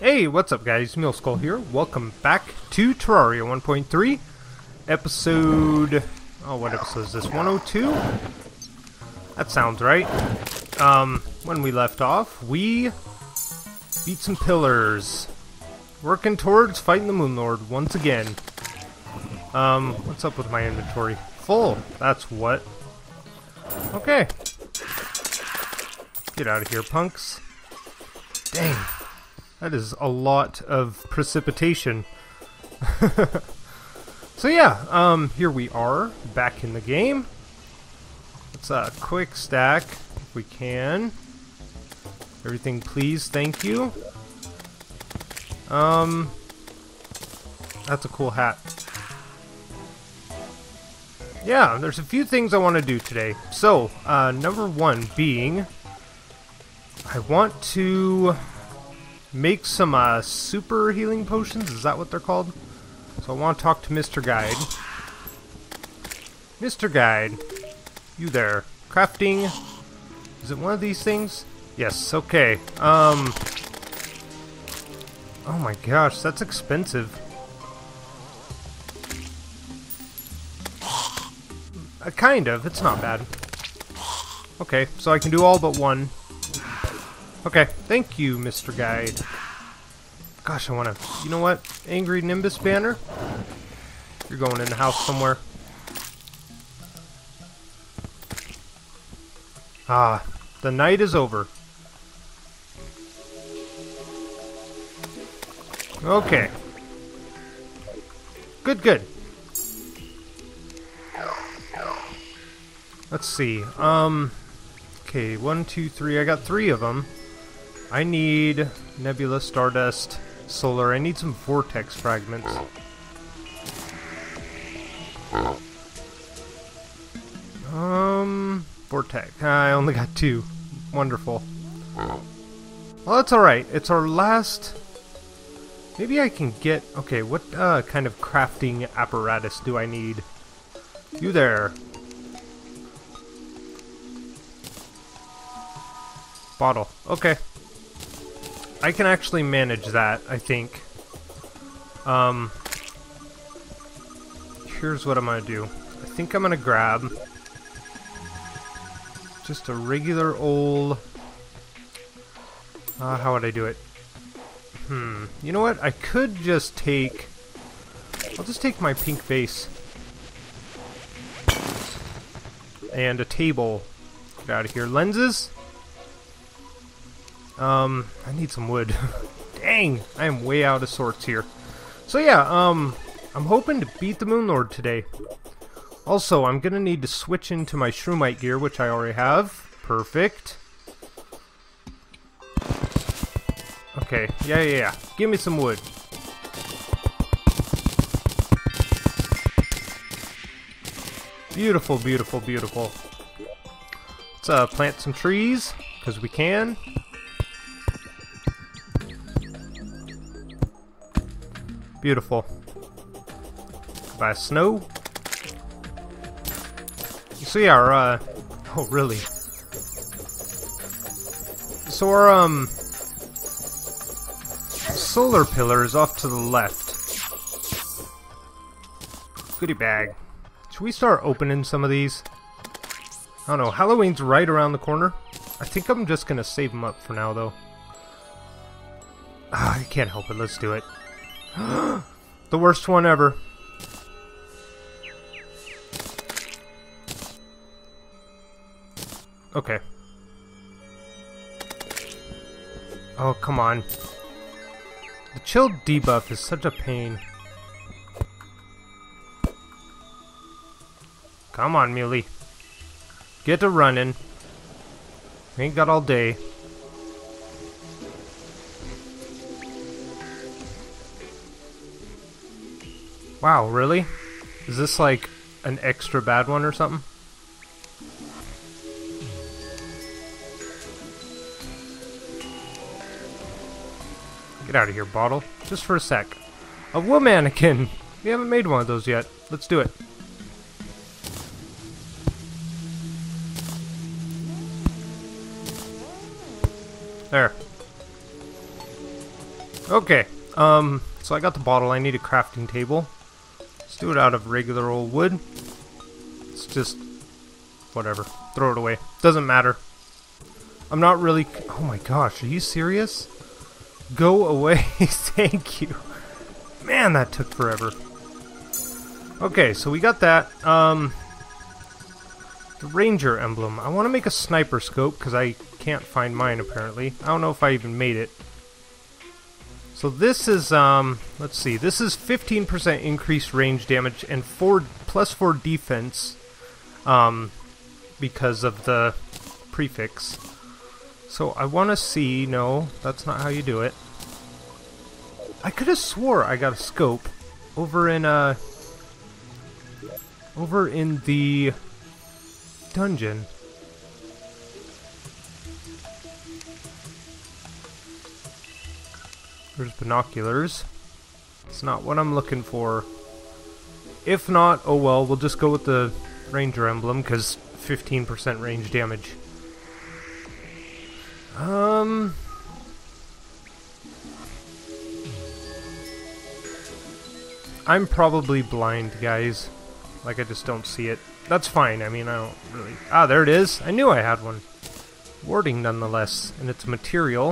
Hey, what's up guys? Mealskull here. Welcome back to Terraria 1.3. Episode... Oh, what episode is this? 102? That sounds right. When we left off, we beat some pillars. Working towards fighting the Moonlord once again. What's up with my inventory? Full. That's what. Okay. Get out of here, punks. Dang. That is a lot of precipitation. So yeah, here we are, back in the game. Let's quick stack, if we can. Everything please, thank you. That's a cool hat. Yeah, there's a few things I want to do today. So, number one being, I want to make some super healing potions. Is that what they're called? So I want to talk to Mr. Guide. Mr. Guide, you there? Crafting. Is it one of these things? Yes. Okay. Oh my gosh, that's expensive. Kind of. It's not bad. Okay, so I can do all but one. Okay, thank you, Mr. Guide. Gosh, I want to... You know what? Angry Nimbus banner? You're going in the house somewhere. Ah, the night is over. Okay. Good, good. Let's see. Okay, 1, 2, 3. I got 3 of them. I need Nebula, Stardust, Solar. I need some Vortex fragments. Vortex. I only got 2. Wonderful. Well, that's alright. It's our last... Maybe I can get... Okay, what kind of crafting apparatus do I need? You there. Bottle. Okay. I can actually manage that, I think. Here's what I'm gonna do. I think I'm gonna grab just a regular old... how would I do it? You know what? I could just take... I'll just take my pink vase. And a table. Get out of here. Lenses? I need some wood. Dang, I am way out of sorts here. So yeah, I'm hoping to beat the Moonlord today. Also, I'm gonna need to switch into my Shroomite gear, which I already have. Perfect. Okay, yeah. Give me some wood. Beautiful, beautiful, beautiful. Let's plant some trees, because we can. Beautiful. By snow. So yeah, our, oh really? So our, solar pillar is off to the left. Goodie bag. Should we start opening some of these? I don't know, Halloween's right around the corner. I think I'm just gonna save them up for now, though. I can't help it, let's do it. The worst one ever. Okay. Oh, come on. The chill debuff is such a pain. Come on, Muley. Get to running. Ain't got all day. Wow, really? Is this like an extra bad one or something? Get out of here, bottle. Just for a sec. A wool mannequin! We haven't made one of those yet. Let's do it. There. Okay, so I got the bottle. I need a crafting table. Let's do it out of regular old wood. It's just... whatever. Throw it away. Doesn't matter. I'm not really... oh my gosh, are you serious? Go away. Thank you. Man, that took forever. Okay, so we got that. The Ranger emblem. I want to make a sniper scope because I can't find mine apparently. I don't know if I even made it. So this is, let's see. This is 15% increased range damage and plus 4 defense because of the prefix. So I want to see... no, that's not how you do it. I could have swore I got a scope over in the dungeon. There's binoculars. It's not what I'm looking for. If not, oh well, we'll just go with the Ranger emblem because 15% range damage. I'm probably blind, guys. Like, I just don't see it. That's fine. I mean, I don't really... ah, there it is. I knew I had one. Warding, nonetheless. And it's material.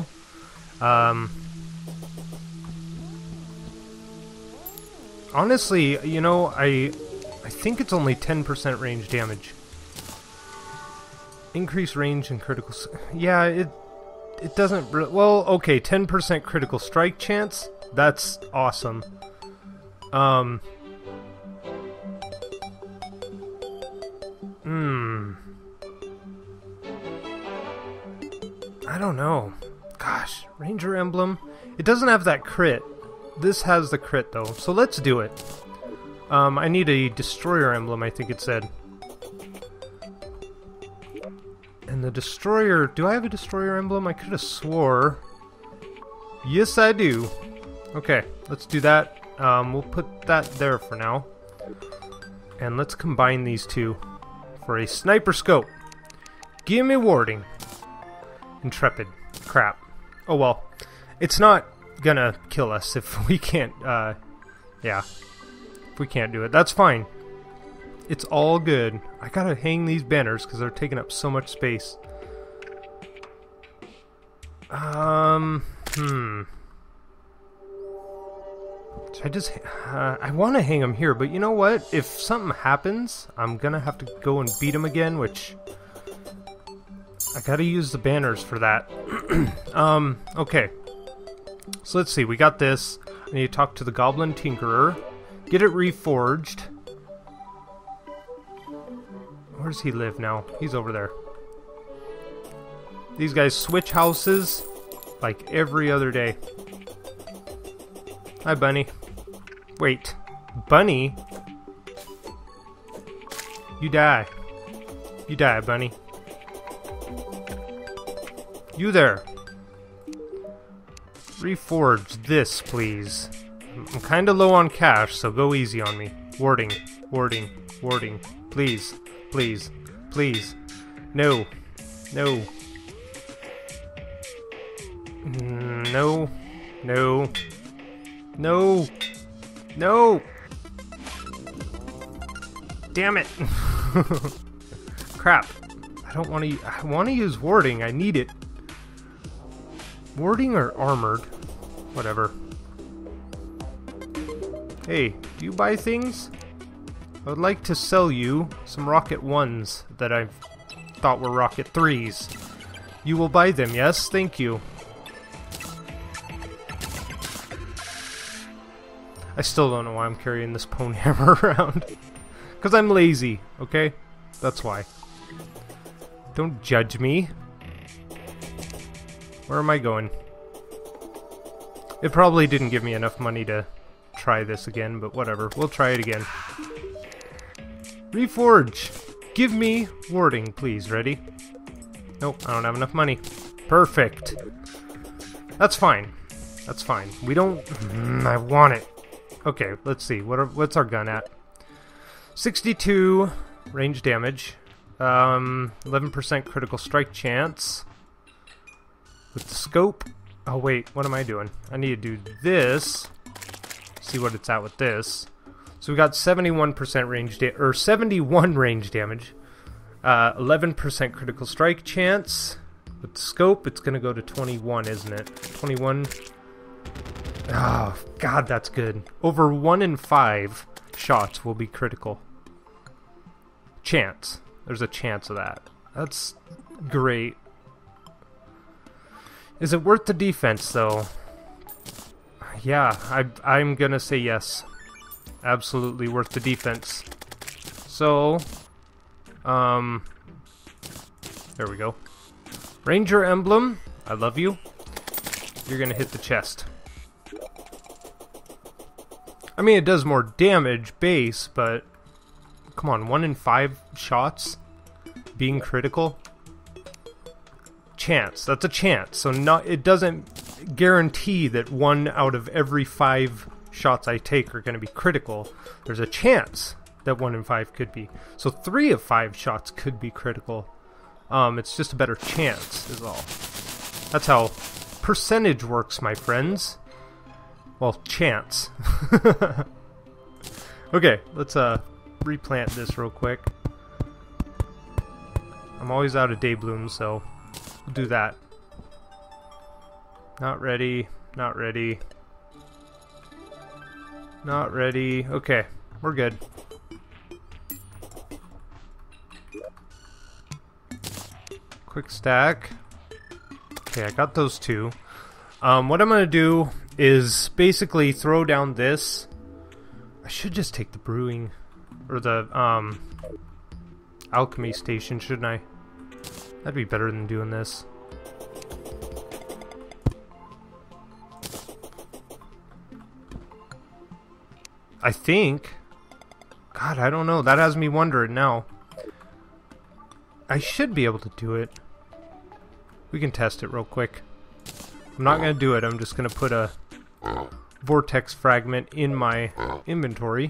Honestly, you know, I think it's only 10% range damage. Increase range and critical... yeah, it doesn't... well, okay, 10% critical strike chance. That's awesome. I don't know. Gosh, Ranger emblem. It doesn't have that crit. This has the crit though, so let's do it. I need a destroyer emblem, I think it said. And the destroyer... do I have a destroyer emblem? I could have swore. Yes, I do. Okay, let's do that. We'll put that there for now. And let's combine these two for a sniper scope. Give me warding. Intrepid. Crap. Oh well. It's not gonna kill us if we can't, yeah. If we can't do it. That's fine. It's all good. I gotta hang these banners because they're taking up so much space. Should I just... I want to hang them here, but you know what? If something happens, I'm gonna have to go and beat them again, which... I gotta use the banners for that. Okay. So let's see, we got this. I need to talk to the Goblin Tinkerer. Get it reforged. Where does he live now? He's over there. These guys switch houses like every other day. Hi, Bunny. Wait. Bunny? You die. You die, Bunny. You there. Reforge this, please. I'm kinda low on cash, so go easy on me. Warding. Warding. Warding. Please. Please. Please. No. No. No. No. No. No. Damn it. Crap. I don't want to... I want to use warding. I need it. Warding or armored? Whatever. Hey, do you buy things? I would like to sell you some Rocket 1s that I thought were Rocket 3s. You will buy them, yes? Thank you. I still don't know why I'm carrying this pwn hammer around. Because I'm lazy, okay? That's why. Don't judge me. Where am I going? It probably didn't give me enough money to try this again, but whatever. We'll try it again. Reforge! Give me warding, please. Ready? Nope, I don't have enough money. Perfect. That's fine. That's fine. We don't... I want it. Okay, let's see. What's our gun at? 62 range damage. 11% critical strike chance. With the scope, Oh wait, what am I doing? I need to do this. See what it's at with this. So we got 71% range or 71 range damage. 11% critical strike chance. With the scope, it's gonna go to 21, isn't it? 21. Oh, God, that's good. Over 1 in 5 shots will be critical. Chance. There's a chance of that. That's great. Is it worth the defense, though? Yeah, I'm gonna say yes. Absolutely worth the defense. So, there we go. Ranger emblem, I love you. You're gonna hit the chest. I mean, it does more damage base, but come on, 1 in 5 shots being critical. Chance, that's a chance. So it doesn't guarantee that 1 out of every 5 shots I take are going to be critical. There's a chance that 1 in 5 could be. So 3 of 5 shots could be critical. It's just a better chance is all. That's how percentage works, my friends. Well, chance. Okay, let's replant this real quick. I'm always out of day bloom, so we'll do that. Not ready, not ready. Not ready. Okay, we're good. Quick stack. Okay, I got those 2. What I'm gonna do is basically throw down this. I should just take the brewing or the alchemy station, shouldn't I? That'd be better than doing this. I think. God, I don't know. That has me wondering now. I should be able to do it. We can test it real quick. I'm not going to do it. I'm just going to put a vortex fragment in my inventory.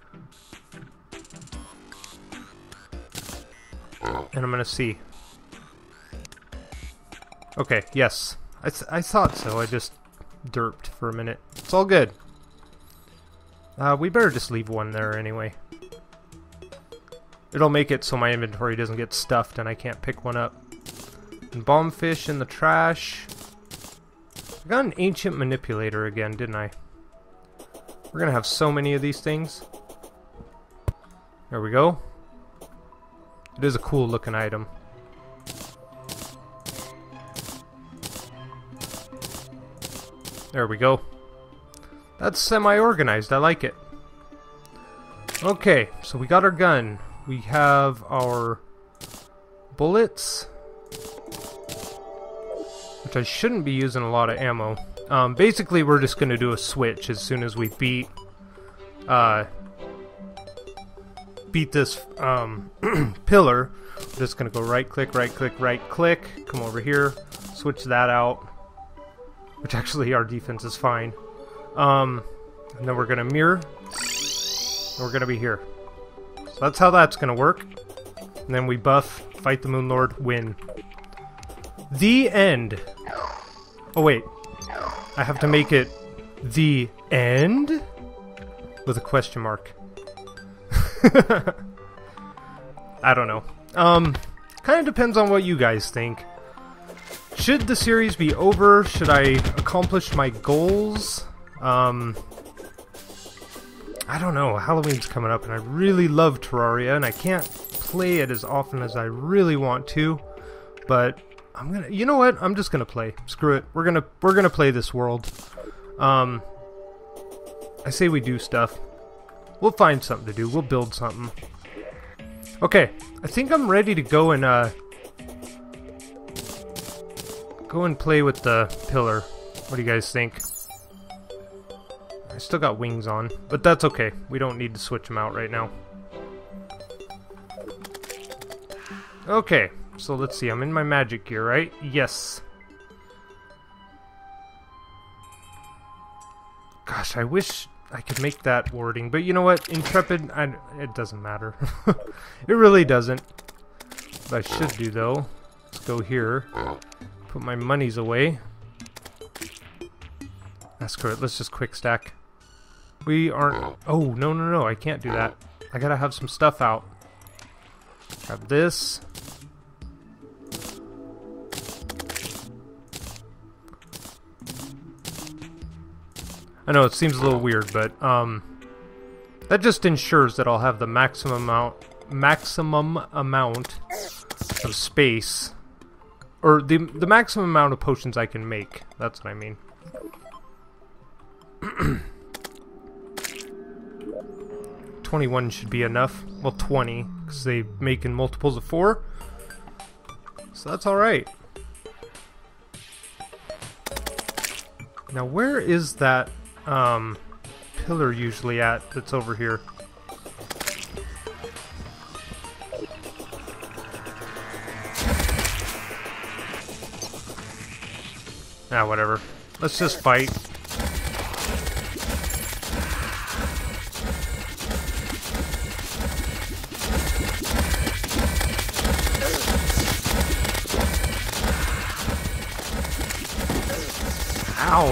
And I'm going to see. Okay, yes. I thought so. I just derped for a minute. It's all good. We better just leave 1 there anyway. It'll make it so my inventory doesn't get stuffed and I can't pick 1 up. And bombfish in the trash. I got an ancient manipulator again, didn't I? We're gonna have so many of these things. There we go. It is a cool looking item. There we go. That's semi-organized. I like it. Okay, so we got our gun. We have our bullets, which I shouldn't be using a lot of ammo. Basically, we're just going to do a switch as soon as we beat this pillar. We're just going to go right click, right click, right click. Come over here, switch that out. Which actually our defense is fine. And then we're going to mirror. And we're going to be here. So that's how that's going to work. And then we buff, fight the Moon Lord, win. The end. Oh wait. I have to make it the end? With a question mark. I don't know. Kind of depends on what you guys think. Should the series be over? Should I accomplish my goals? I don't know. Halloween's coming up and I really love Terraria and I can't play it as often as I really want to. But I'm gonna, you know what? I'm just gonna play. Screw it. We're gonna play this world. I say we do stuff. We'll find something to do. We'll build something. Okay, I think I'm ready to go and play with the pillar. What do you guys think? I still got wings on, but that's okay. We don't need to switch them out right now. Okay, so let's see. I'm in my magic gear, right? Yes. Gosh, I wish I could make that wording, but you know what? Intrepid, it doesn't matter. It really doesn't. What I should do, though, let's go here. Put my monies away. Screw it. Let's just quick stack. We aren't... Oh, no, no, no. I can't do that. I gotta have some stuff out. Grab this. I know it seems a little weird, but that just ensures that I'll have the maximum amount of space, or the maximum amount of potions I can make. That's what I mean. 21 should be enough. Well, 20, because they make in multiples of 4. So that's alright. Now, where is that pillar usually at that's over here? Ah, whatever. Let's just fight. Ow!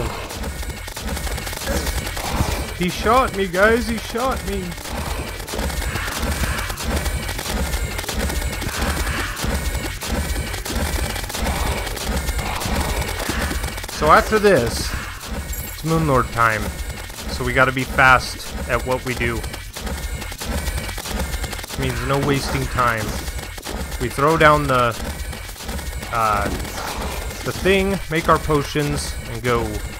He shot me, guys! He shot me! So after this, it's Moonlord time. So we gotta be fast at what we do. Which means no wasting time. We throw down the thing, make our potions, and go.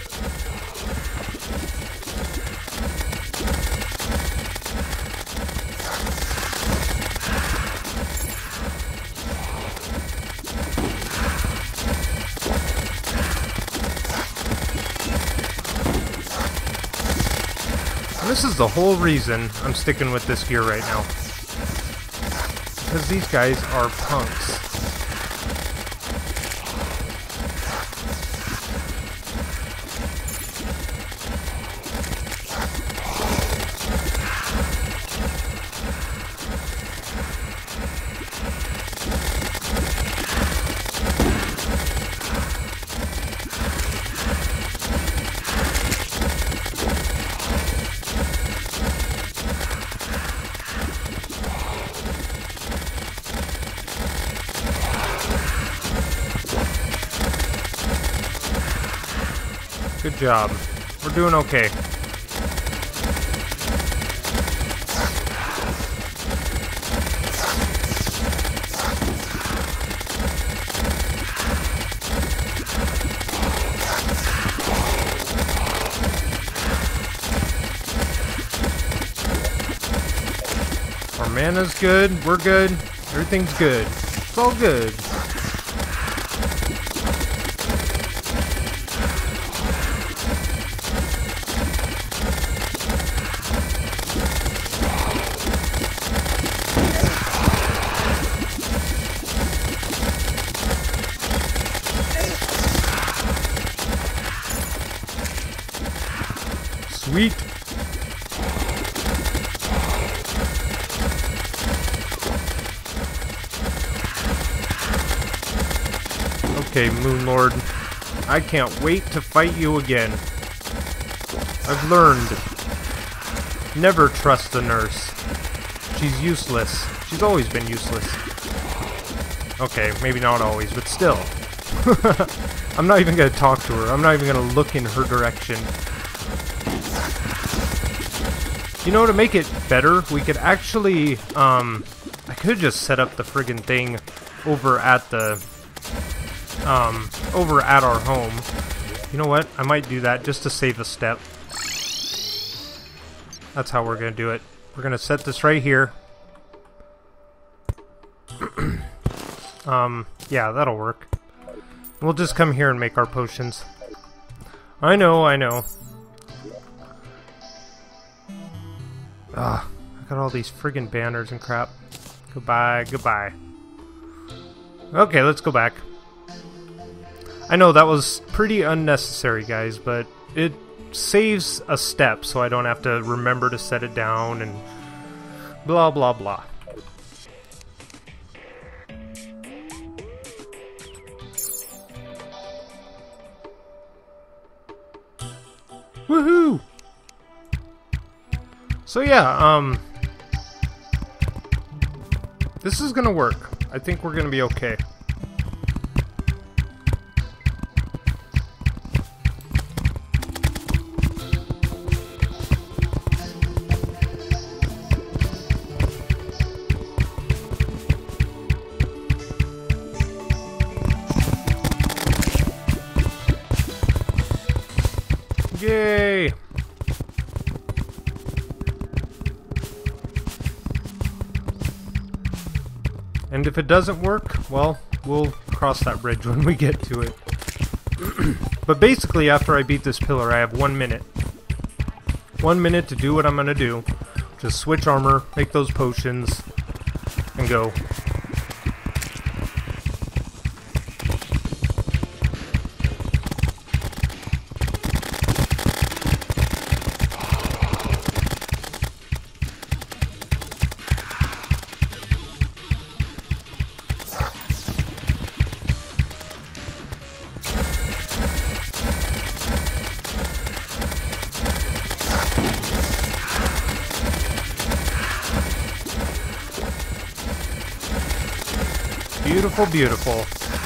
And this is the whole reason I'm sticking with this gear right now. Because these guys are punks. Good job. We're doing okay. Our mana's good. We're good. Everything's good. It's all good. Sweet. Okay, Moonlord. I can't wait to fight you again. I've learned. Never trust the nurse. She's useless. She's always been useless. Okay, maybe not always, but still. I'm not even gonna talk to her. I'm not even gonna look in her direction. You know, to make it better, we could actually, I could just set up the friggin' thing over at the, over at our home. You know what? I might do that just to save a step. That's how we're gonna do it. We're gonna set this right here. Yeah, that'll work. We'll just come here and make our potions. I know, I know. Ah, I got all these friggin' banners and crap. Goodbye, goodbye. Okay, let's go back. I know that was pretty unnecessary, guys, but it saves a step so I don't have to remember to set it down and blah blah blah. Woohoo! So yeah, this is gonna work. I think we're gonna be okay. Yay! And if it doesn't work, well, we'll cross that bridge when we get to it. But basically, after I beat this pillar, I have 1 minute. 1 minute to do what I'm gonna do. Just switch armor, make those potions, and go. Beautiful, beautiful.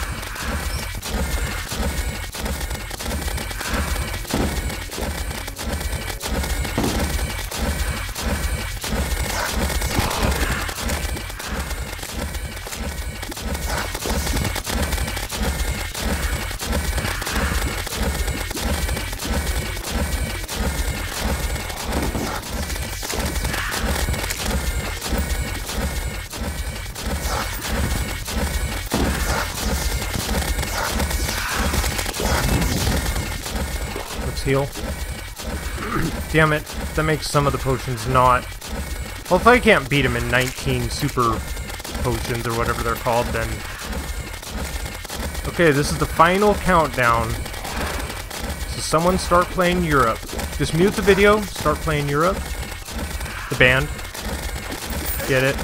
Heal. Damn it, that makes some of the potions not... Well, if I can't beat him in 19 super potions or whatever they're called, then... Okay, this is the final countdown. So someone start playing Europe. Just mute the video, start playing Europe. The band. Get it?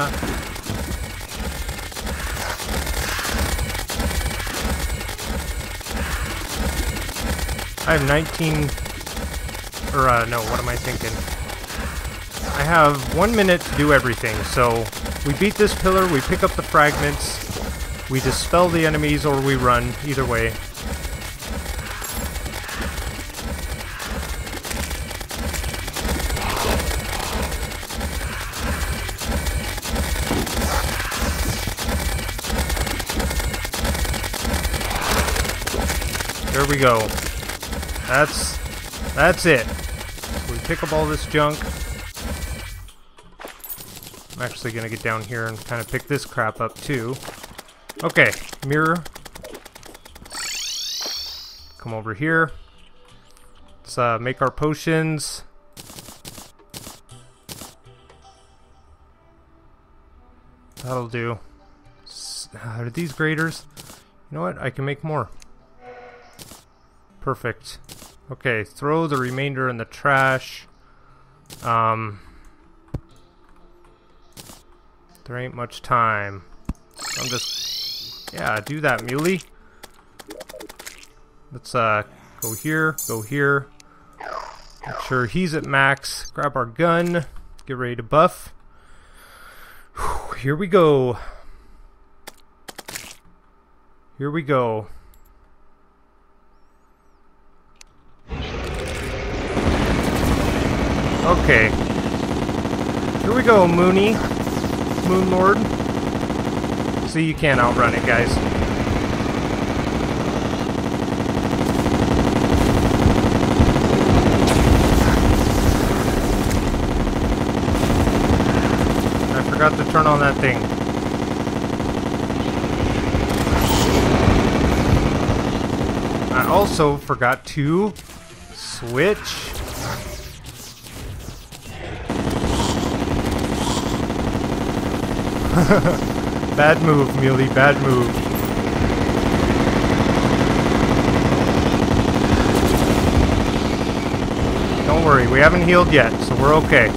I have 19, or no, what am I thinking? I have 1 minute to do everything, so we beat this pillar, we pick up the fragments, we dispel the enemies, or we run, either way. There we go. That's it. So we pick up all this junk. I'm actually gonna get down here and kind of pick this crap up too. Okay, mirror. Come over here. Let's make our potions. That'll do. Are these graders? You know what? I can make more. Perfect. Okay, throw the remainder in the trash. There ain't much time. So I'm just... Yeah, do that, Muley. Let's go here, go here. Make sure he's at max. Grab our gun. Get ready to buff. Whew, here we go. Here we go. Okay. Here we go, Moony. Moon Lord. See, you can't outrun it, guys. I forgot to turn on that thing. I also forgot to switch. Bad move, Muley, bad move. Don't worry, we haven't healed yet, so we're okay.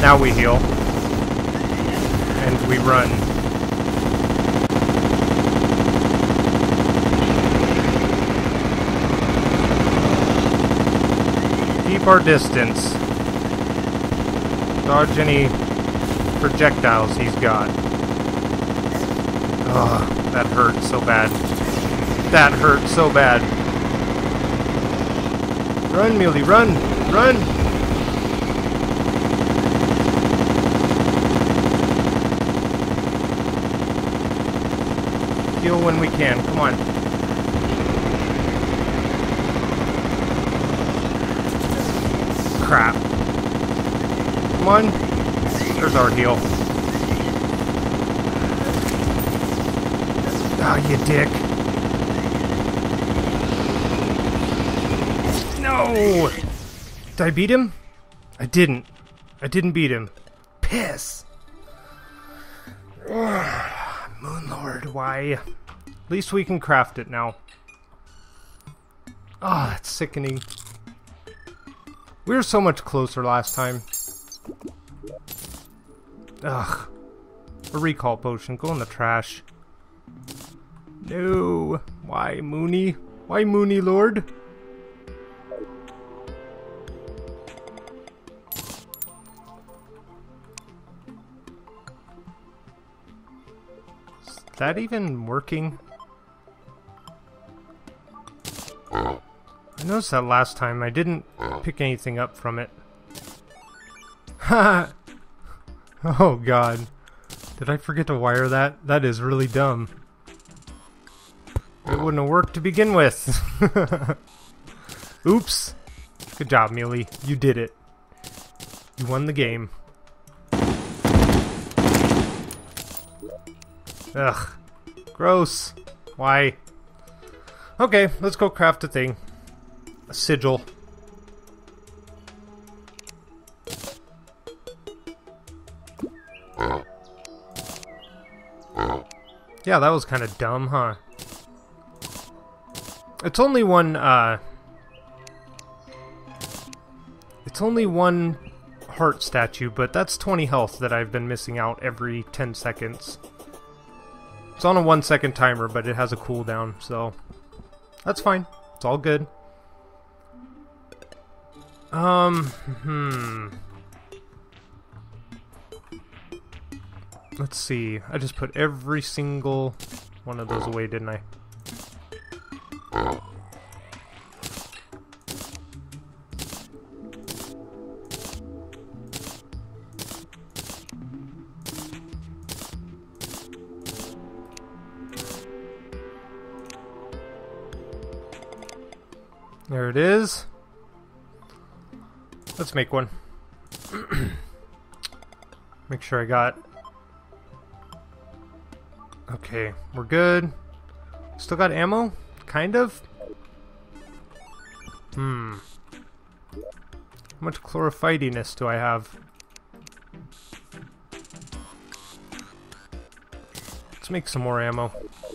Now we heal. And we run. Keep our distance. Dodge any projectiles he's got. Ugh, that hurt so bad. That hurt so bad. Run, Muley, run! Run! Heal when we can, come on. Crap. Come on. There's our heal. Oh, you dick. No! Did I beat him? I didn't. I didn't beat him. Piss! Moonlord, why? At least we can craft it now. Ah, that's sickening. We were so much closer last time. Ugh. A recall potion. Go in the trash. No. Why, Moony? Why, Moony Lord? Is that even working? I noticed that last time. I didn't pick anything up from it. Ha! Oh god. Did I forget to wire that? That is really dumb. It wouldn't have worked to begin with. Oops. Good job, Muley. You did it. You won the game. Ugh. Gross. Why? Okay, let's go craft a thing. A sigil. Yeah, that was kind of dumb, huh? It's only one, it's only one heart statue, but that's 20 health that I've been missing out every 10 seconds. It's on a 1-second timer, but it has a cooldown, so that's fine. It's all good. Let's see. I just put every single one of those away, didn't I? There it is. Let's make one. Make sure I got... Okay, we're good. Still got ammo? Kind of? How much chlorophytiness do I have? Let's make some more ammo.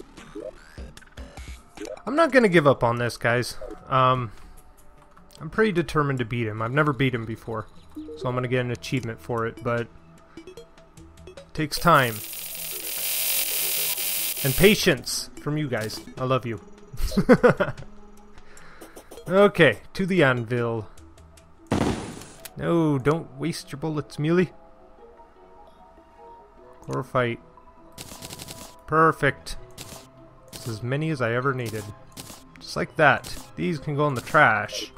I'm not gonna give up on this, guys. I'm pretty determined to beat him. I've never beat him before, so I'm gonna get an achievement for it, but it takes time. And patience from you guys. I love you. Okay, to the anvil. No, don't waste your bullets, Muley. Chlorophyte. Perfect. That's as many as I ever needed. Just like that. These can go in the trash.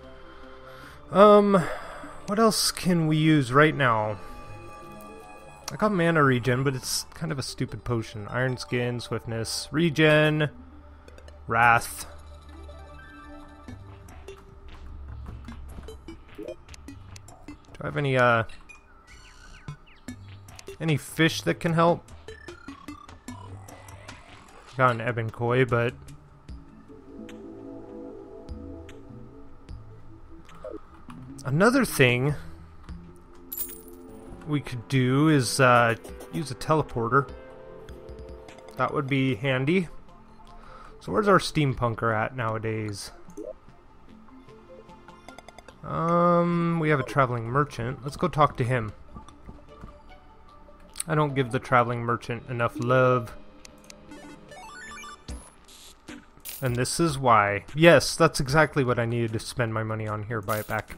What else can we use right now? I got mana regen, but it's kind of a stupid potion. Iron Skin, Swiftness, Regen, Wrath. Do I have any fish that can help? Got an Ebon Koi, but another thing we could do is use a teleporter. That would be handy. So where's our steampunker at nowadays? We have a traveling merchant. Let's go talk to him. I don't give the traveling merchant enough love. And this is why. Yes, that's exactly what I needed to spend my money on. Here, buy it back.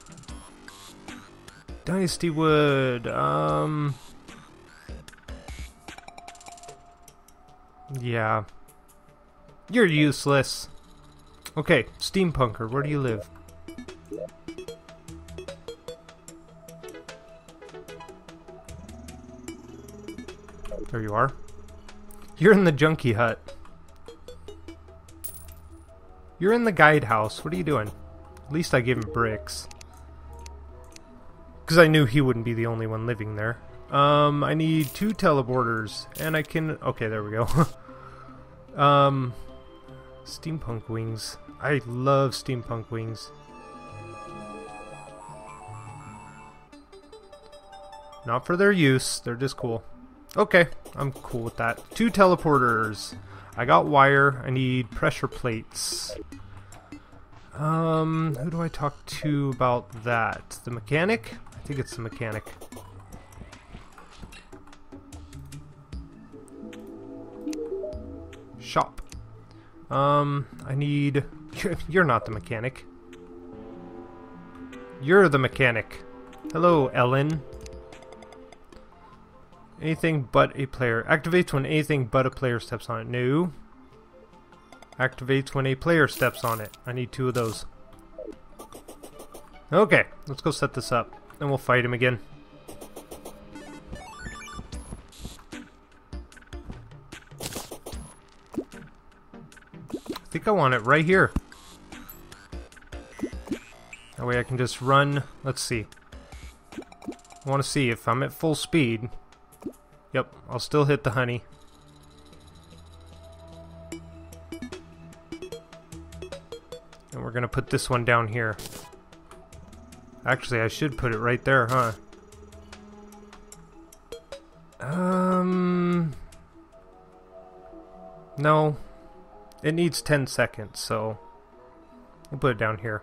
Dynasty Wood, yeah. You're useless. Okay, Steampunker, where do you live? There you are. You're in the Junkie Hut. You're in the Guide House. What are you doing? At least I gave him bricks. Because I knew he wouldn't be the only one living there. I need 2 teleporters. And I can... Okay, there we go. Steampunk wings. I love steampunk wings. Not for their use. They're just cool. Okay, I'm cool with that. 2 teleporters. I got wire. I need pressure plates. Who do I talk to about that? The mechanic? I think it's the mechanic. Shop. I need... You're not the mechanic. You're the mechanic. Hello, Ellen. Anything but a player. Activates when anything but a player steps on it. No. Activates when a player steps on it. I need 2 of those. Okay, let's go set this up. And we'll fight him again. I think I want it right here. That way I can just run. Let's see. I want to see if I'm at full speed. Yep, I'll still hit the honey. And we're gonna put this one down here. Actually, I should put it right there, huh? No. It needs 10 seconds, so... We'll put it down here.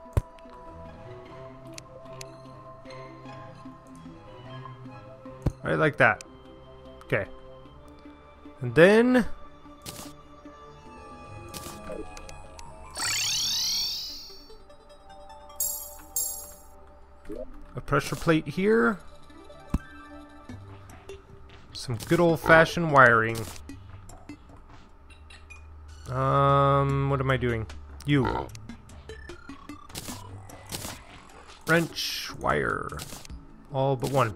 Right like that. Okay. And then... a pressure plate here. Some good old-fashioned wiring. What am I doing? You. Wrench, wire. All but one.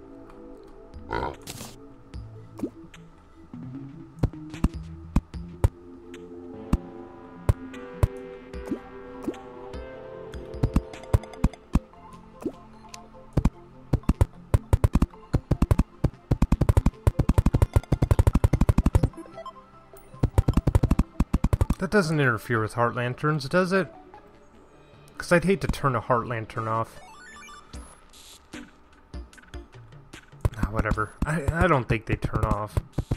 That doesn't interfere with heart lanterns, does it? Because I'd hate to turn a heart lantern off. Whatever. I don't think they turn off.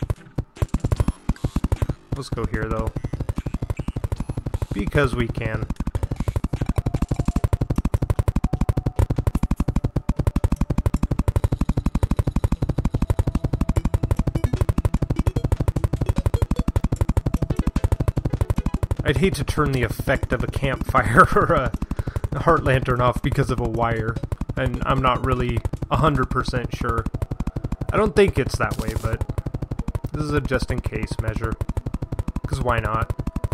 Let's go here, though. Because we can. I'd hate to turn the effect of a campfire or a heart lantern off because of a wire. And I'm not really 100% sure. I don't think it's that way, but this is a just-in-case measure. Because why not?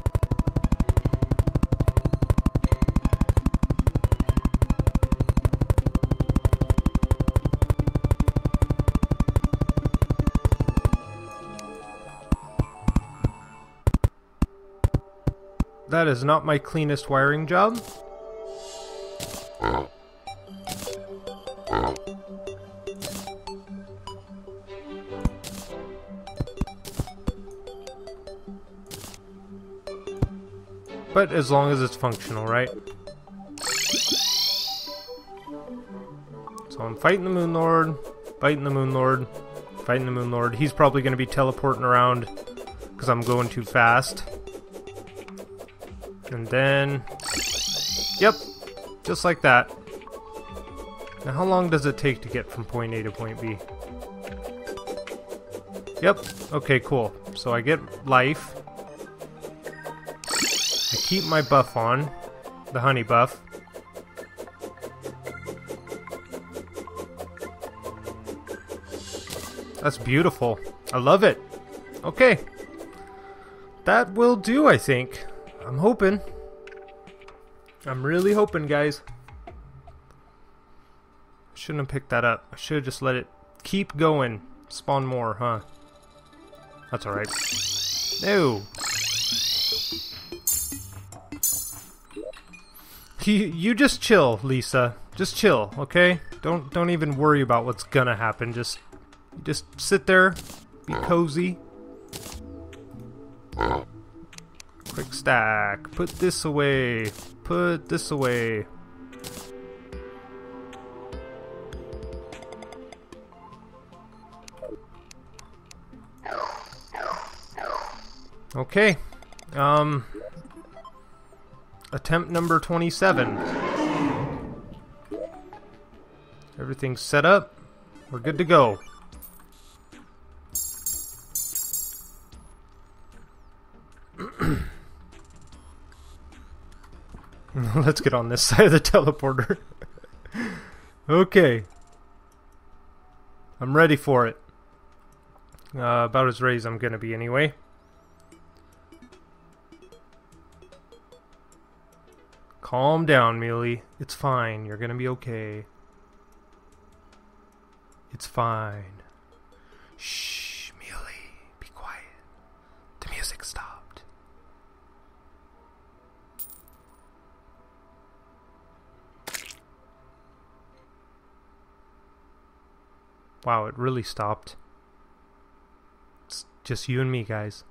That is not my cleanest wiring job. But as long as it's functional, right? So I'm fighting the Moon Lord, fighting the Moon Lord, fighting the Moon Lord. He's probably going to be teleporting around because I'm going too fast. And then... Yep, just like that. Now how long does it take to get from point A to point B? Yep. Okay, cool. So I get life. I keep my buff on. The honey buff. That's beautiful. I love it. Okay. That will do, I think. I'm hoping. I'm really hoping, guys. Shouldn't have picked that up. I should have just let it keep going. Spawn more, huh? That's alright. No! You just chill, Lisa. Just chill, okay? Don't even worry about what's gonna happen. Just sit there, be cozy. Quick stack. Put this away. Put this away. Okay. Attempt number 27. Everything's set up. We're good to go. Let's get on this side of the teleporter. Okay. I'm ready for it. About as ready as I'm gonna be anyway. Calm down, Mealy. It's fine. You're gonna be okay. It's fine. Shh, Mealy. Be quiet. The music stopped. Wow, it really stopped. It's just you and me, guys.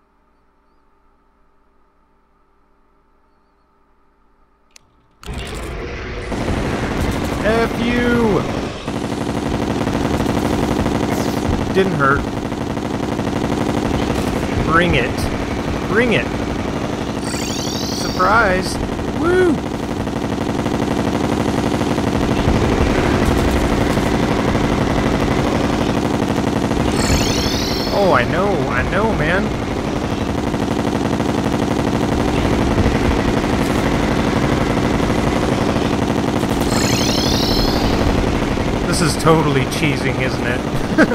F you! Didn't hurt. Bring it. Bring it. Surprise. Woo! Oh, I know, man. This is totally cheesing, isn't it?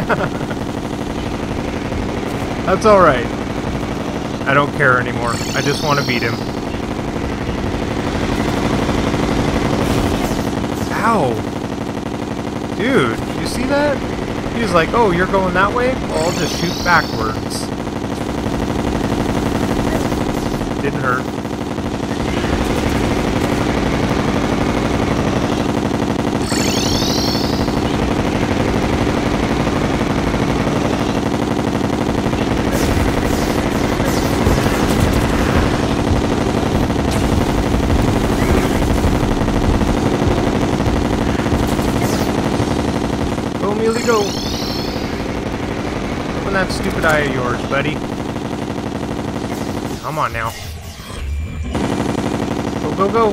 That's alright. I don't care anymore. I just want to beat him. Ow! Dude, you see that? He's like, oh, you're going that way? Well, I'll just shoot backwards. Didn't hurt. Go, Mealy, go! Open that stupid eye of yours, buddy. Come on now. Go, go, go!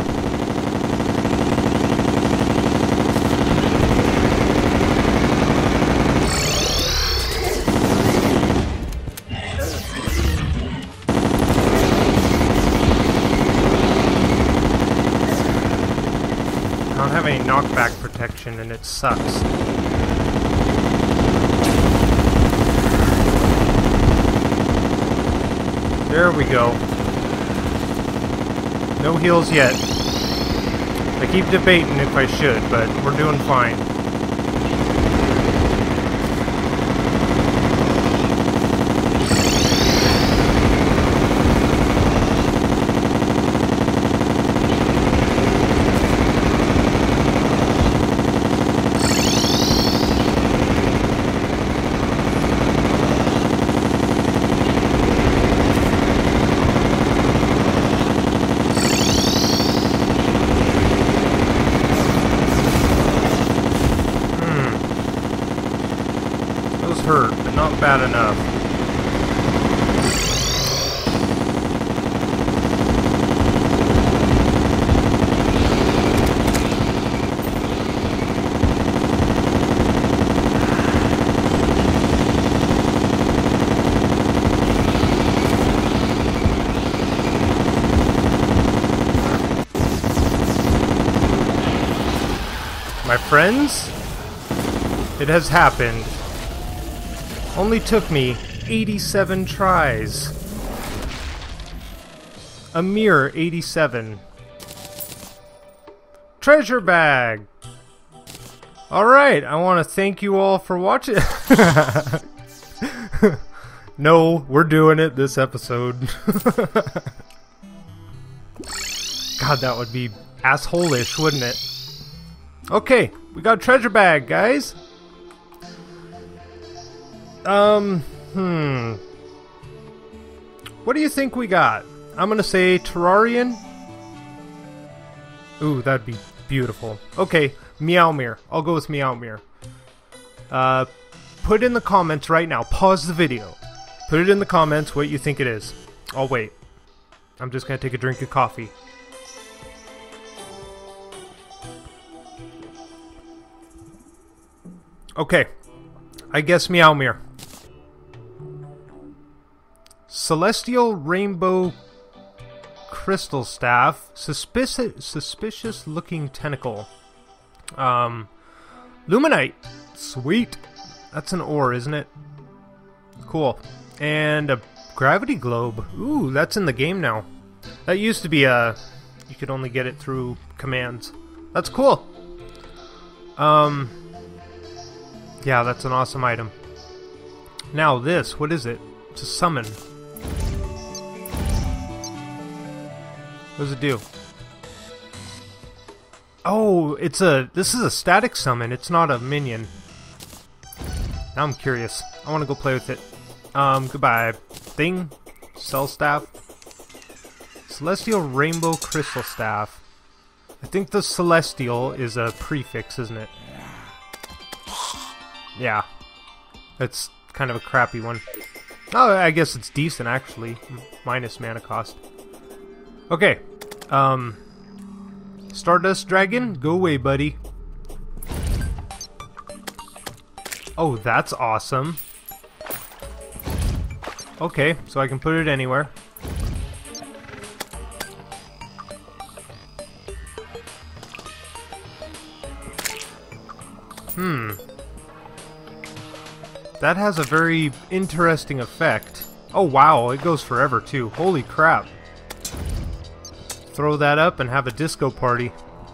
I don't have any knockback protection and it sucks. There we go. No heals yet. I keep debating if I should, but we're doing fine. Hurt, but not bad enough. My friends, it has happened. Only took me 87 tries. A mere 87. Treasure bag! Alright, I want to thank you all for watching. No, we're doing it this episode. God, that would be asshole-ish, wouldn't it? Okay, we got a treasure bag, guys. What do you think we got? I'm gonna say Terrarian. Ooh, that'd be beautiful. Okay, Meowmere. I'll go with Meowmere. Put in the comments right now. Pause the video. Put it in the comments what you think it is. I'll wait. I'm just gonna take a drink of coffee. Okay, I guess Meowmere. Celestial Rainbow Crystal Staff. Suspicious looking tentacle. Luminite. Sweet. That's an ore, isn't it? Cool. And a gravity globe. Ooh, that's in the game now. That used to be you could only get it through commands. That's cool. Yeah, that's an awesome item. Now this, what is it? It's a summon. What does it do? Oh, this is a static summon, it's not a minion. Now I'm curious. I want to go play with it. Goodbye. Thing. Cell Staff. Celestial Rainbow Crystal Staff. I think the Celestial is a prefix, isn't it? Yeah. It's kind of a crappy one. Oh, I guess it's decent, actually. Minus mana cost. Okay. Stardust Dragon, go away, buddy. Oh, that's awesome. Okay, so I can put it anywhere. That has a very interesting effect. Oh wow, it goes forever too. Holy crap. Throw that up and have a disco party.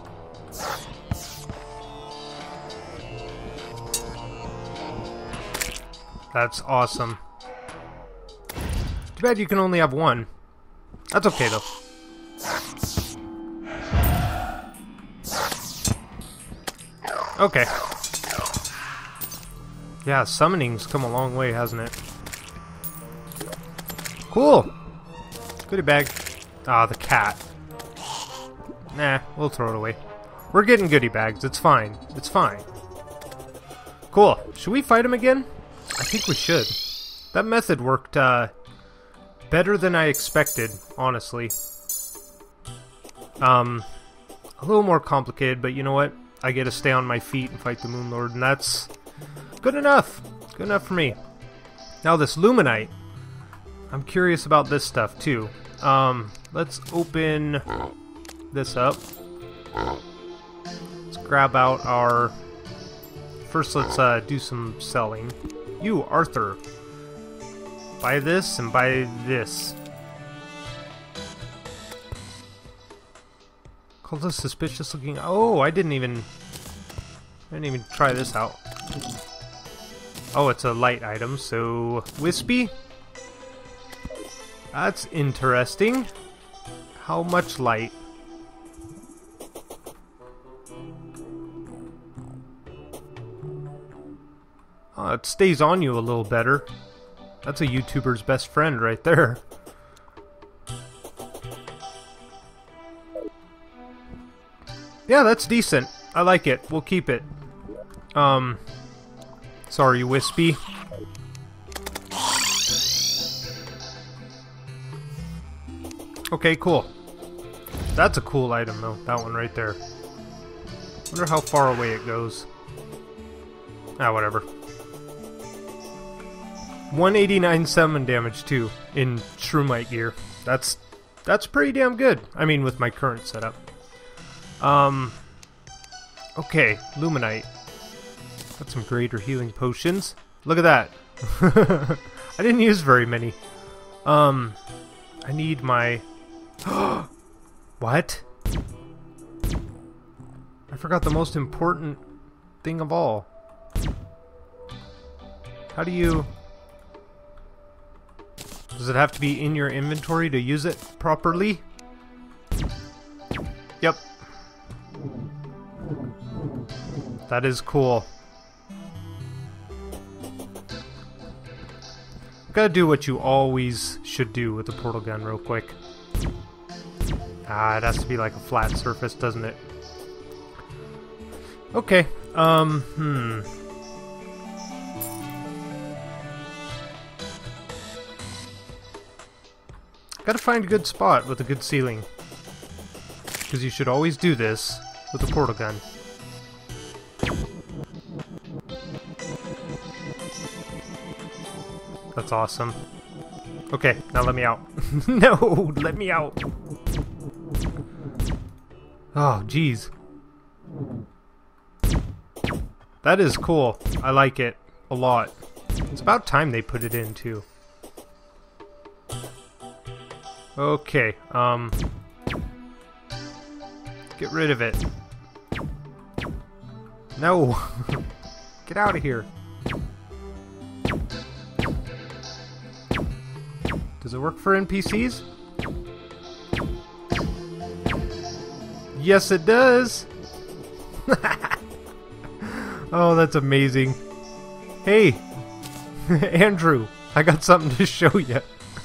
That's awesome. Too bad you can only have one. That's okay though. Okay. Yeah, summoning's come a long way, hasn't it? Cool! Goodie bag. Ah, the cat. Nah, we'll throw it away. We're getting goodie bags, it's fine. It's fine. Cool. Should we fight him again? I think we should. That method worked, better than I expected, honestly. A little more complicated, but you know what? I get to stay on my feet and fight the Moon Lord, and that's good enough. Good enough for me. Now this Luminite. I'm curious about this stuff too. Let's open this up. Let's grab out our... First let's do some selling. You, Arthur. Buy this and buy this. Called a suspicious looking... Oh, I didn't even try this out. Oh, it's a light item, so... Wispy? That's interesting. How much light? Oh, it stays on you a little better. That's a YouTuber's best friend right there. Yeah, that's decent. I like it. We'll keep it. Sorry, Wispy. Okay, cool. That's a cool item, though. That one right there. Wonder how far away it goes. Ah, whatever. 189 summon damage, too, in Shroomite gear. That's pretty damn good. I mean, with my current setup. Okay, Luminite. Got some greater healing potions. Look at that. I didn't use very many. I need my... What? I forgot the most important thing of all. How do you... Does it have to be in your inventory to use it properly? Yep. That is cool. Gotta do what you always should do with the portal gun real quick. Ah, it has to be like a flat surface, doesn't it? Okay, Gotta find a good spot with a good ceiling. Because you should always do this with a portal gun. That's awesome. Okay, now let me out. No, let me out. Oh, jeez. That is cool. I like it a lot. It's about time they put it in, too. Okay, get rid of it. No! Get out of here. Does it work for NPCs? Yes, it does! Oh, that's amazing. Hey! Andrew, I got something to show you.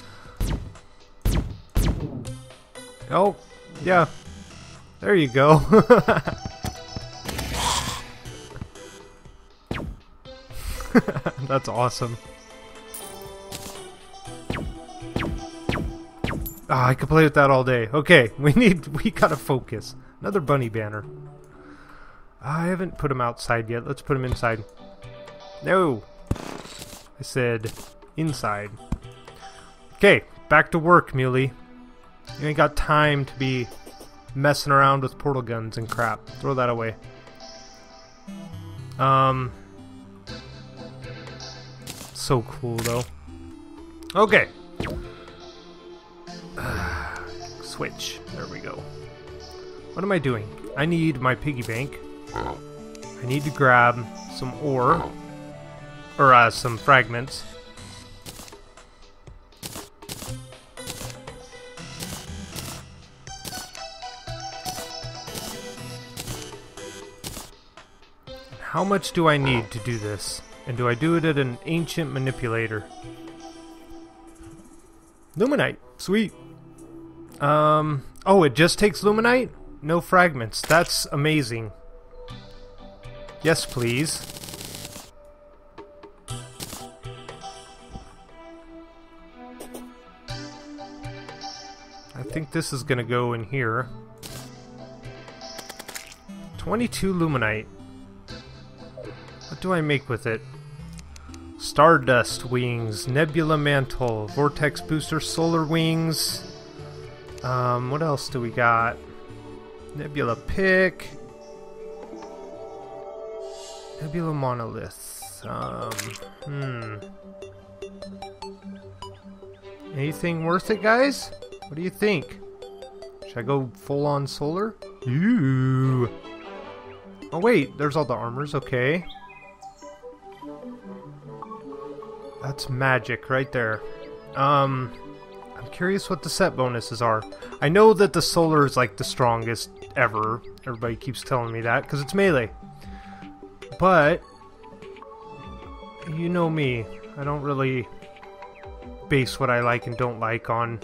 Oh, yeah. There you go. That's awesome. Ah, I could play with that all day. Okay, we gotta focus. Another bunny banner. I haven't put him outside yet. Let's put him inside. No! I said inside. Okay, back to work, Muley. You ain't got time to be messing around with portal guns and crap. Throw that away. So cool, though. Okay. Switch. There we go. What am I doing? I need my piggy bank. I need to grab some ore. Or, some fragments. How much do I need to do this? And do I do it at an ancient manipulator? Luminite. Sweet. Oh, it just takes Luminite? No fragments. That's amazing. Yes, please. I think this is gonna go in here. 22 Luminite. What do I make with it? Stardust wings, nebula mantle, vortex booster, solar wings. What else do we got? Nebula pick. Nebula monolith. Anything worth it, guys? What do you think? Should I go full on solar? Ooh. Oh wait, there's all the armors, okay. That's magic right there. I'm curious what the set bonuses are. I know that the solar is like the strongest ever. Everybody keeps telling me that because it's melee. But you know me. I don't really base what I like and don't like on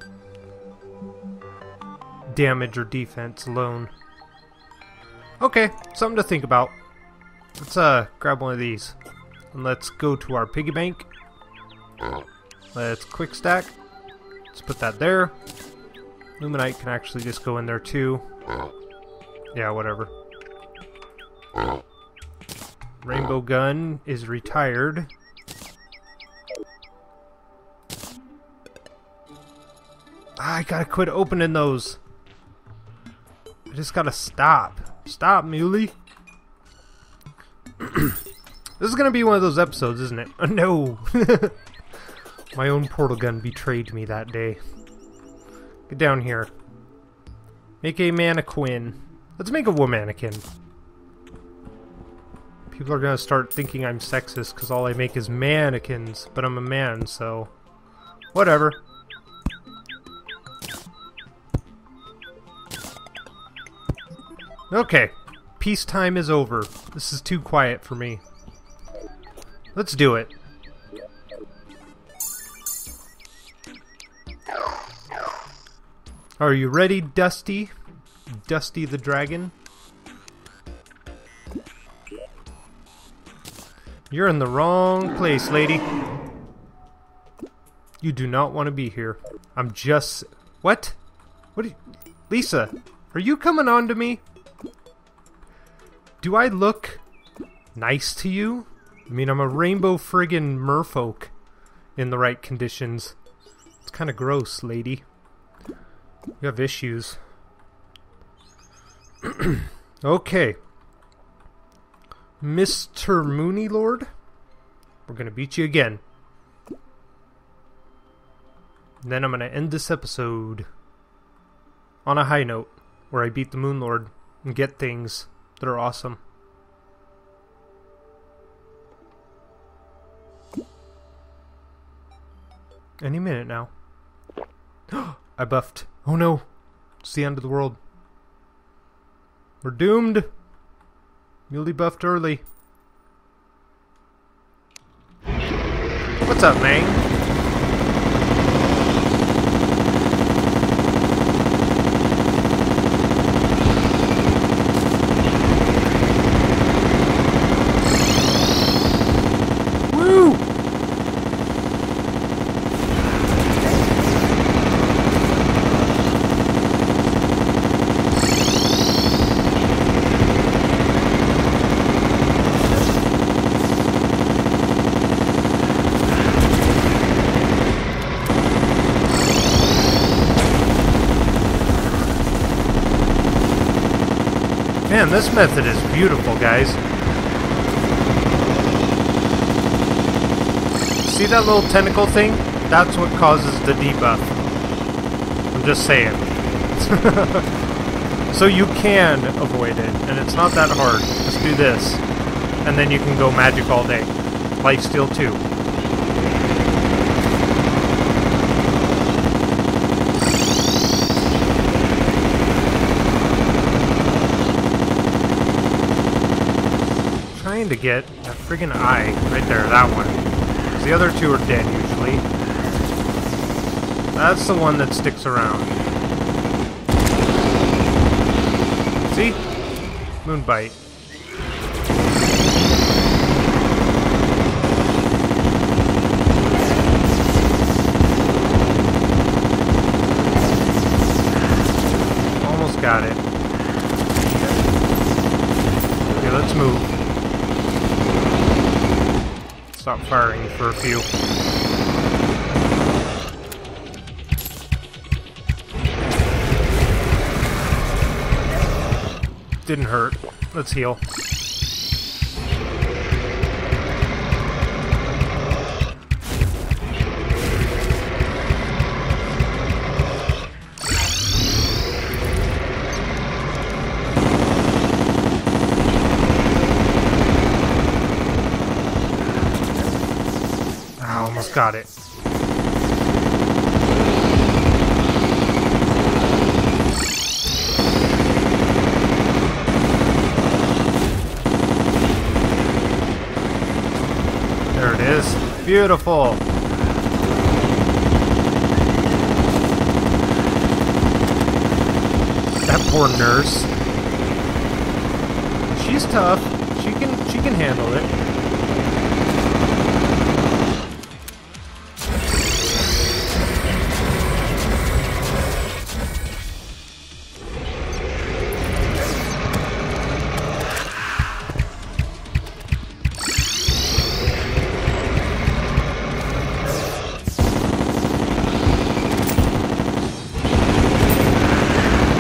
damage or defense alone. Okay, something to think about. Let's grab one of these. And let's go to our piggy bank. Let's quick stack. Let's put that there. Luminite can actually just go in there too. Yeah, whatever. Rainbow gun is retired. I gotta quit opening those. I just gotta stop. Stop, Muley. This is gonna be one of those episodes, isn't it? No! My own portal gun betrayed me that day. Get down here. Make a mannequin. Let's make a womanikin. People are gonna start thinking I'm sexist because all I make is mannequins, but I'm a man, so... whatever. Okay. Peacetime is over. This is too quiet for me. Let's do it. Are you ready, Dusty? Dusty the Dragon? You're in the wrong place, lady. You do not want to be here. I'm just... What? What? Lisa, are you coming on to me? Do I look nice to you? I mean, I'm a rainbow friggin' merfolk in the right conditions. It's kind of gross, lady. You have issues. Okay. Mr. Mooney Lord, we're gonna beat you again. And then I'm gonna end this episode on a high note, where I beat the Moon Lord and get things that are awesome. Any minute now. I buffed. Oh no! It's the end of the world. We're doomed! Muley buffed early. What's up, man? Man, this method is beautiful, guys. See that little tentacle thing? That's what causes the debuff. I'm just saying. So you can avoid it, and it's not that hard. Just do this, and then you can go magic all day. Lifesteal 2. To get that friggin' eye right there, that one. 'Cause the other two are dead usually. That's the one that sticks around. See? Moonbite. Almost got it. Okay, let's move. Stop firing for a few. Didn't hurt. Let's heal. Got it. There it is. Beautiful. That poor nurse. She's tough. She can handle it.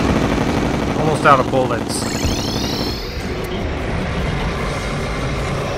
Out of bullets.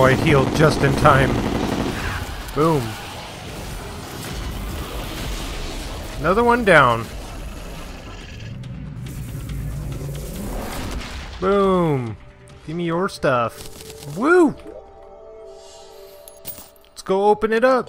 I healed just in time. Boom. Another one down. Boom. Give me your stuff. Woo! Let's go open it up.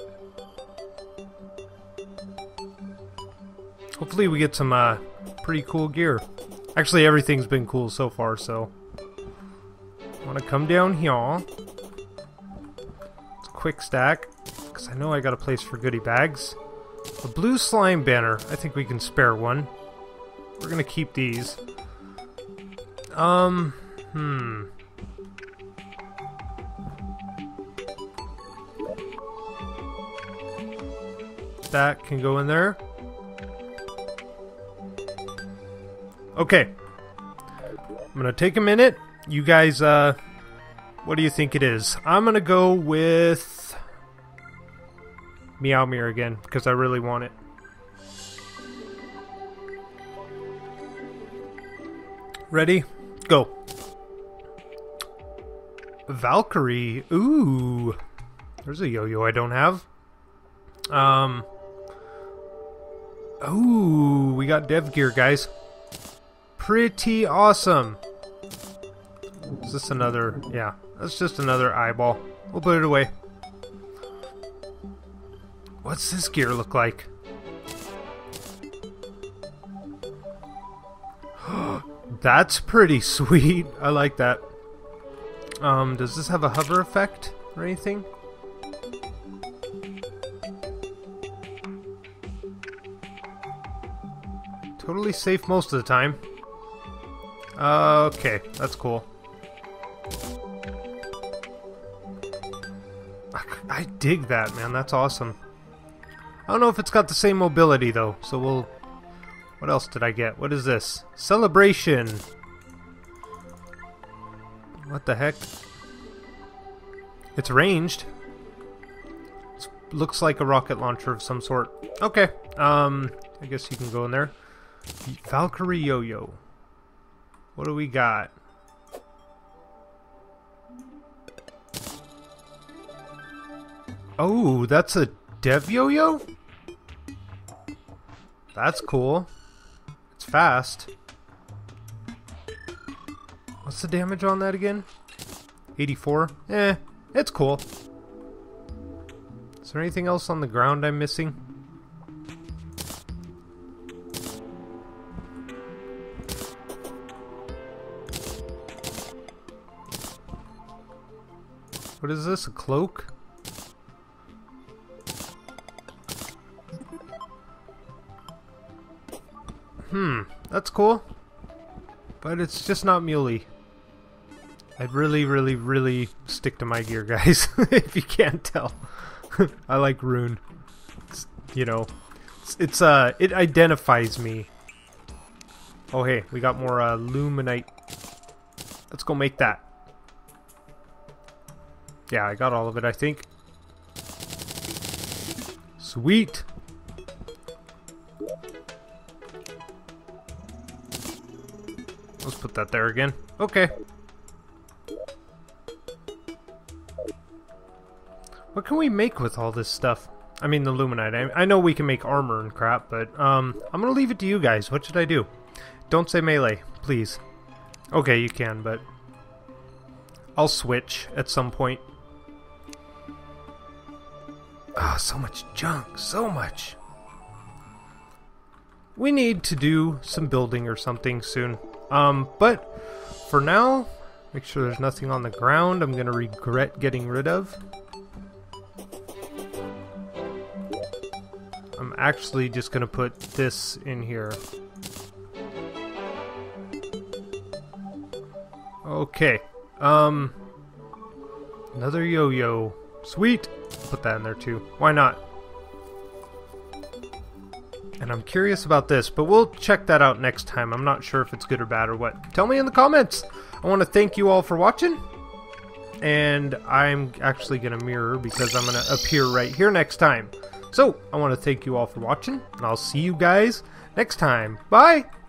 Hopefully we get some pretty cool gear. Actually, everything's been cool so far, so... I want to come down here. It's a quick stack, because I know I got a place for goodie bags. A blue slime banner. I think we can spare one. We're gonna keep these. That can go in there. Okay. I'm gonna take a minute. You guys, what do you think it is? I'm gonna go with Meowmere again, because I really want it. Ready? Go. Valkyrie. Ooh. There's a yo-yo I don't have. Ooh, we got dev gear, guys. Pretty awesome. Is this another... Yeah, that's just another eyeball. We'll put it away. What's this gear look like? That's pretty sweet. I like that. Does this have a hover effect or anything? Totally safe most of the time. Okay, that's cool. I dig that, man. That's awesome. I don't know if it's got the same mobility, though, so we'll... What else did I get? What is this? Celebration! What the heck? It's ranged. It looks like a rocket launcher of some sort. Okay, I guess you can go in there. Valkyrie Yo-Yo. What do we got? Oh, that's a dev yo-yo? That's cool. It's fast. What's the damage on that again? 84? Eh, it's cool. Is there anything else on the ground I'm missing? What is this? A cloak? That's cool. But it's just not muley. I'd really stick to my gear, guys. If you can't tell. I like rune. It's, you know, it identifies me. Oh hey, we got more luminite. Let's go make that. Yeah, I got all of it, I think. Sweet. Let's put that there again. Okay. What can we make with all this stuff? I mean, the luminite. I know we can make armor and crap, but I'm gonna leave it to you guys. What should I do? Don't say melee, please. Okay, you can, but I'll switch at some point. Ah, so much junk, so much. We need to do some building or something soon. But for now, make sure there's nothing on the ground I'm gonna regret getting rid of. I'm actually just gonna put this in here. Okay. Another yo-yo. Sweet! Put that in there too. Why not? And I'm curious about this, but we'll check that out next time. I'm not sure if it's good or bad or what. Tell me in the comments! I want to thank you all for watching. And I'm actually going to mirror because I'm going to appear right here next time. So, I want to thank you all for watching, and I'll see you guys next time. Bye!